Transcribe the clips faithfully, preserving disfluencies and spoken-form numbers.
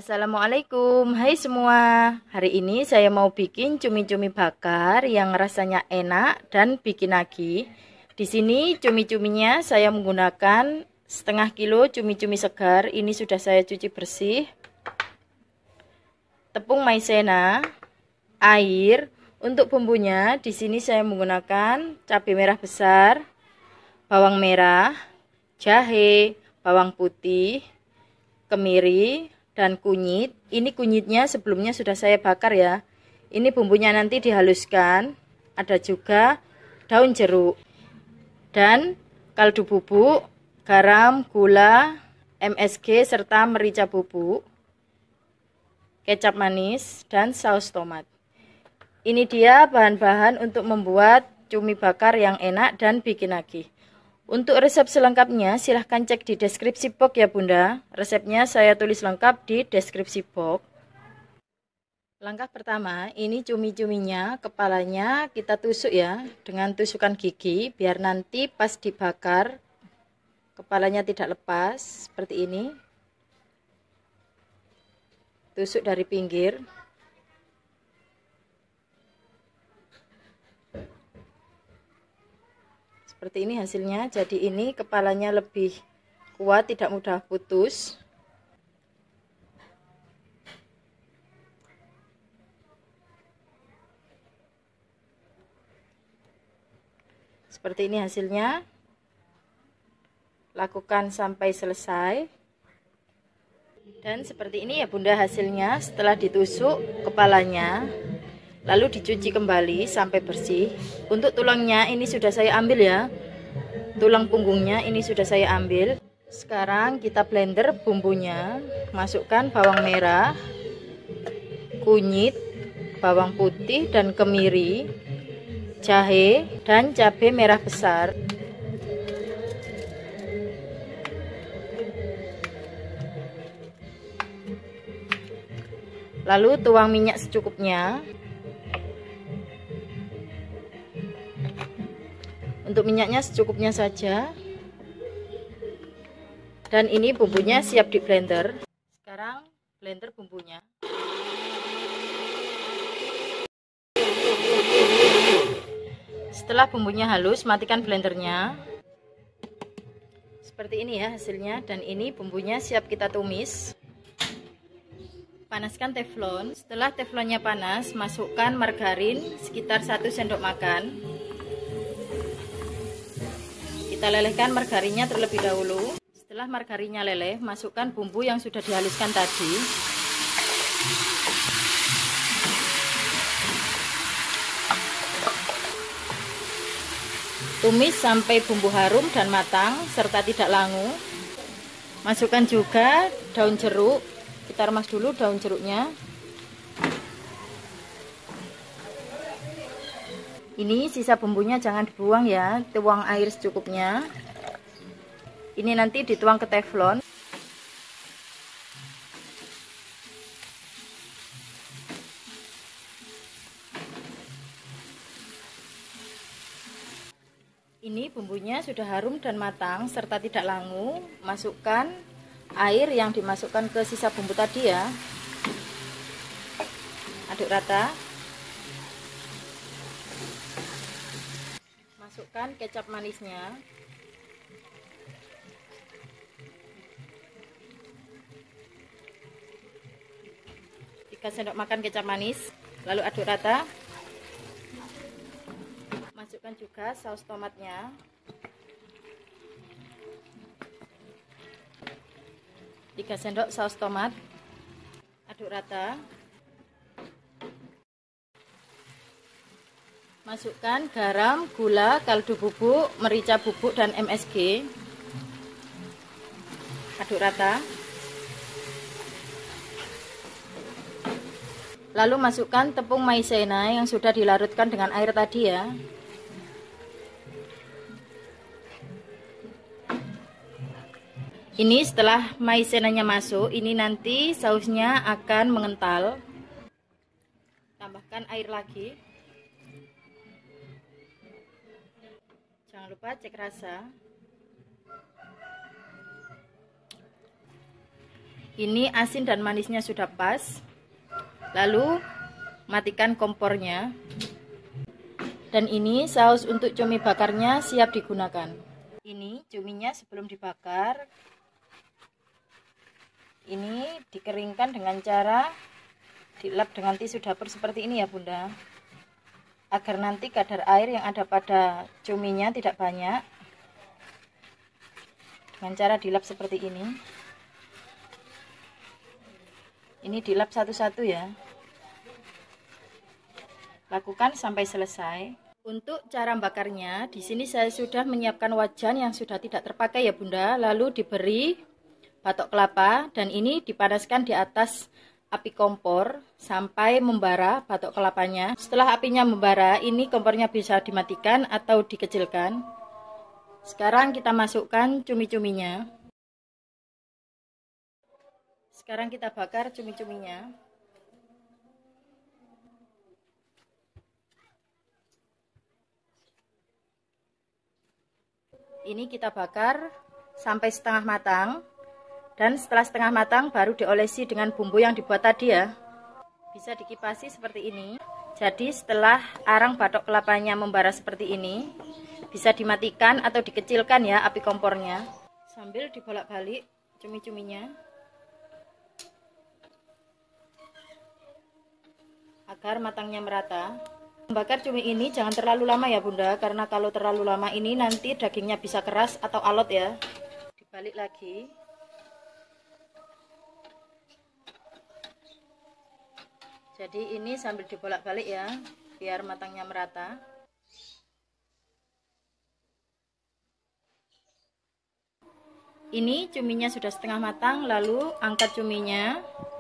Assalamualaikum, hai semua. Hari ini saya mau bikin cumi-cumi bakar yang rasanya enak dan bikin nagih. Di sini cumi-cuminya saya menggunakan setengah kilo cumi-cumi segar. Ini sudah saya cuci bersih. Tepung maizena, air. Untuk bumbunya di sini saya menggunakan cabai merah besar, bawang merah, jahe, bawang putih, kemiri, dan kunyit. Ini kunyitnya sebelumnya sudah saya bakar ya. Ini bumbunya nanti dihaluskan. Ada juga daun jeruk dan kaldu bubuk, garam, gula, M S G serta merica bubuk, kecap manis, dan saus tomat. Ini dia bahan-bahan untuk membuat cumi bakar yang enak dan bikin nagih. Untuk resep selengkapnya silahkan cek di deskripsi box ya Bunda. Resepnya saya tulis lengkap di deskripsi box. Langkah pertama, ini cumi-cuminya, kepalanya kita tusuk ya dengan tusukan gigi biar nanti pas dibakar kepalanya tidak lepas seperti ini. Tusuk dari pinggir. Seperti ini hasilnya. Jadi ini kepalanya lebih kuat, tidak mudah putus. Seperti ini hasilnya. Lakukan sampai selesai. Dan seperti ini ya Bunda hasilnya setelah ditusuk kepalanya. Lalu dicuci kembali sampai bersih. Untuk tulangnya ini sudah saya ambil ya. Tulang punggungnya ini sudah saya ambil. Sekarang kita blender bumbunya. Masukkan bawang merah, kunyit, bawang putih dan kemiri, jahe dan cabai merah besar. Lalu tuang minyak secukupnya. Untuk minyaknya secukupnya saja. Dan ini bumbunya siap di blender. Sekarang blender bumbunya. Setelah bumbunya halus, matikan blendernya. Seperti ini ya hasilnya. Dan ini bumbunya siap kita tumis. Panaskan teflon. Setelah teflonnya panas, masukkan margarin sekitar satu sendok makan. Kita lelehkan margarinnya terlebih dahulu. Setelah margarinnya leleh, masukkan bumbu yang sudah dihaluskan tadi. Tumis sampai bumbu harum dan matang serta tidak langu. Masukkan juga daun jeruk. Kita remas dulu daun jeruknya. Ini sisa bumbunya jangan dibuang ya, tuang air secukupnya. Ini nanti dituang ke teflon. Ini bumbunya sudah harum dan matang serta tidak langu. Masukkan air yang dimasukkan ke sisa bumbu tadi ya. Aduk rata. Masukkan kecap manisnya. tiga sendok makan kecap manis. Lalu aduk rata. Masukkan juga saus tomatnya. tiga sendok saus tomat. Aduk rata. Masukkan garam, gula, kaldu bubuk, merica bubuk, dan M S G. Aduk rata. Lalu masukkan tepung maizena yang sudah dilarutkan dengan air tadi ya. Ini setelah maizenanya masuk, ini nanti sausnya akan mengental. Tambahkan air lagi. Jangan lupa cek rasa. Ini asin dan manisnya sudah pas. Lalu matikan kompornya. Dan ini saus untuk cumi bakarnya siap digunakan. Ini cuminya sebelum dibakar. Ini dikeringkan dengan cara dilap dengan tisu dapur seperti ini ya Bunda. Agar nanti kadar air yang ada pada cuminya tidak banyak. Dengan cara dilap seperti ini. Ini dilap satu-satu ya. Lakukan sampai selesai. Untuk cara bakarnya, di sini saya sudah menyiapkan wajan yang sudah tidak terpakai ya Bunda. Lalu diberi batok kelapa dan ini dipanaskan di atas api kompor sampai membara batok kelapanya. Setelah apinya membara, ini kompornya bisa dimatikan atau dikecilkan. Sekarang kita masukkan cumi-cuminya. Sekarang kita bakar cumi-cuminya. Ini kita bakar sampai setengah matang. Dan setelah setengah matang baru diolesi dengan bumbu yang dibuat tadi ya. Bisa dikipasi seperti ini. Jadi setelah arang batok kelapanya membara seperti ini, bisa dimatikan atau dikecilkan ya api kompornya. Sambil dibolak-balik cumi-cuminya. Agar matangnya merata. Membakar cumi ini jangan terlalu lama ya Bunda, karena kalau terlalu lama ini nanti dagingnya bisa keras atau alot ya. Dibalik lagi. Jadi ini sambil dibolak-balik ya, biar matangnya merata. Ini cuminya sudah setengah matang, lalu angkat cuminya.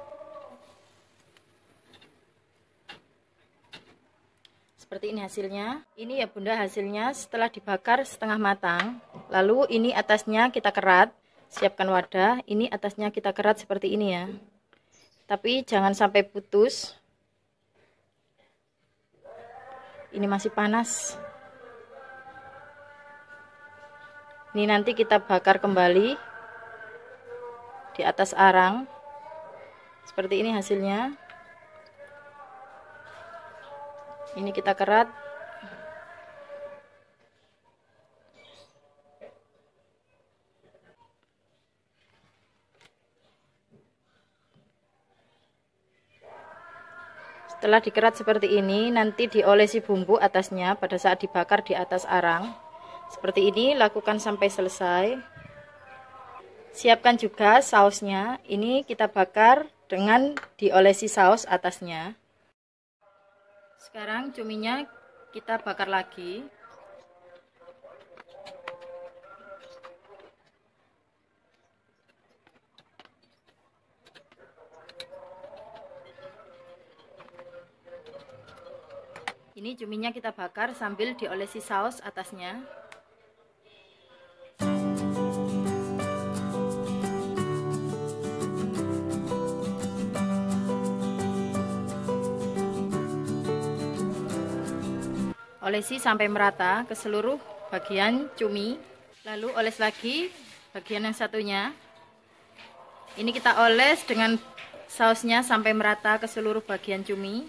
Seperti ini hasilnya. Ini ya Bunda hasilnya setelah dibakar setengah matang. Lalu ini atasnya kita kerat. Siapkan wadah. Ini atasnya kita kerat seperti ini ya. Tapi jangan sampai putus. Ini masih panas. Ini nanti kita bakar kembali di atas arang. Seperti ini hasilnya. Ini kita kerat. Setelah dikerat seperti ini, nanti diolesi bumbu atasnya pada saat dibakar di atas arang. Seperti ini, lakukan sampai selesai. Siapkan juga sausnya. Ini kita bakar dengan diolesi saus atasnya. Sekarang cuminya kita bakar lagi. Ini cuminya kita bakar sambil diolesi saus atasnya. Olesi sampai merata ke seluruh bagian cumi. Lalu oles lagi bagian yang satunya. Ini kita oles dengan sausnya sampai merata ke seluruh bagian cumi.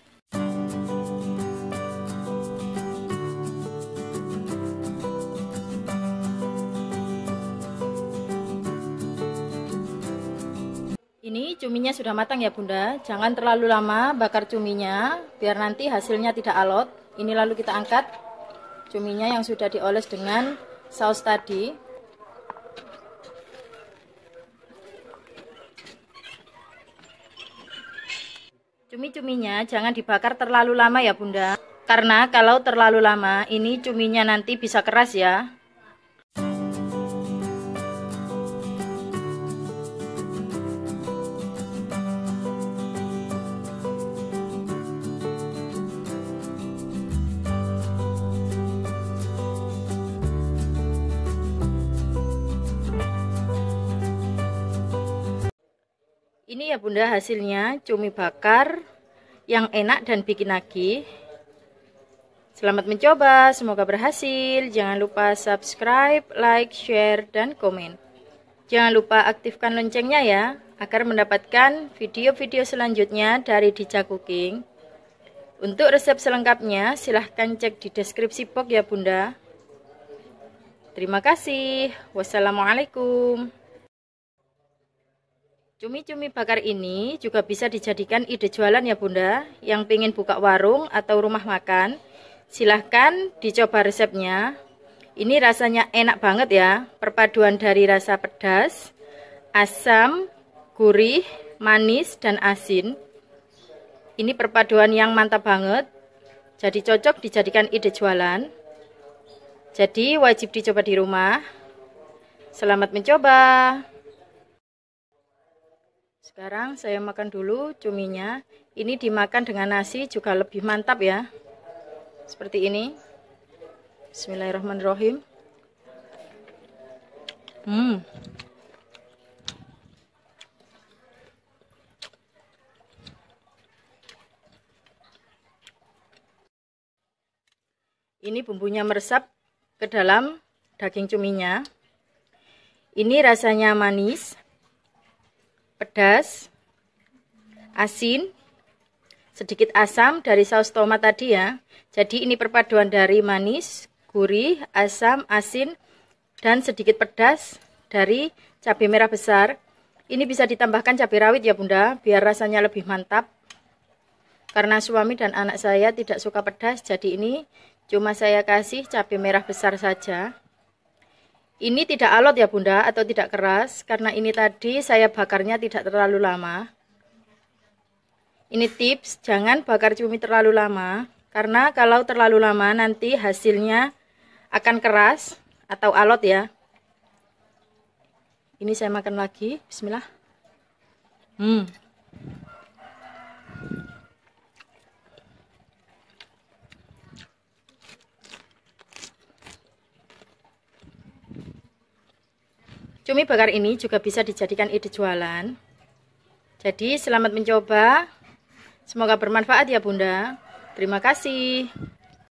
Ini cuminya sudah matang ya Bunda. Jangan terlalu lama bakar cuminya biar nanti hasilnya tidak alot. Ini lalu kita angkat cuminya yang sudah dioles dengan saus tadi. Cumi-cuminya jangan dibakar terlalu lama ya Bunda. Karena kalau terlalu lama ini cuminya nanti bisa keras ya. Ini ya Bunda hasilnya cumi bakar yang enak dan bikin nagih. Selamat mencoba, semoga berhasil. Jangan lupa subscribe, like, share, dan komen. Jangan lupa aktifkan loncengnya ya, agar mendapatkan video-video selanjutnya dari Dija Cooking. Untuk resep selengkapnya, silahkan cek di deskripsi box ya Bunda. Terima kasih. Wassalamualaikum. Cumi-cumi bakar ini juga bisa dijadikan ide jualan ya Bunda. Yang pengen buka warung atau rumah makan, silahkan dicoba resepnya. Ini rasanya enak banget ya, perpaduan dari rasa pedas, asam, gurih, manis, dan asin. Ini perpaduan yang mantap banget, jadi cocok dijadikan ide jualan. Jadi wajib dicoba di rumah. Selamat mencoba. Sekarang saya makan dulu cuminya. Ini dimakan dengan nasi juga lebih mantap ya. Seperti ini. Bismillahirrahmanirrahim. Hmm. Ini bumbunya meresap ke dalam daging cuminya. Ini rasanya manis, pedas, asin, sedikit asam dari saus tomat tadi ya. Jadi ini perpaduan dari manis, gurih, asam, asin, dan sedikit pedas dari cabai merah besar. Ini bisa ditambahkan cabai rawit ya Bunda, biar rasanya lebih mantap. Karena suami dan anak saya tidak suka pedas, jadi ini cuma saya kasih cabai merah besar saja. Ini tidak alot ya Bunda, atau tidak keras, karena ini tadi saya bakarnya tidak terlalu lama. Ini tips, jangan bakar cumi terlalu lama, karena kalau terlalu lama nanti hasilnya akan keras atau alot ya. Ini saya makan lagi. Bismillah. Hmm. Cumi bakar ini juga bisa dijadikan ide jualan. Jadi selamat mencoba. Semoga bermanfaat ya Bunda. Terima kasih.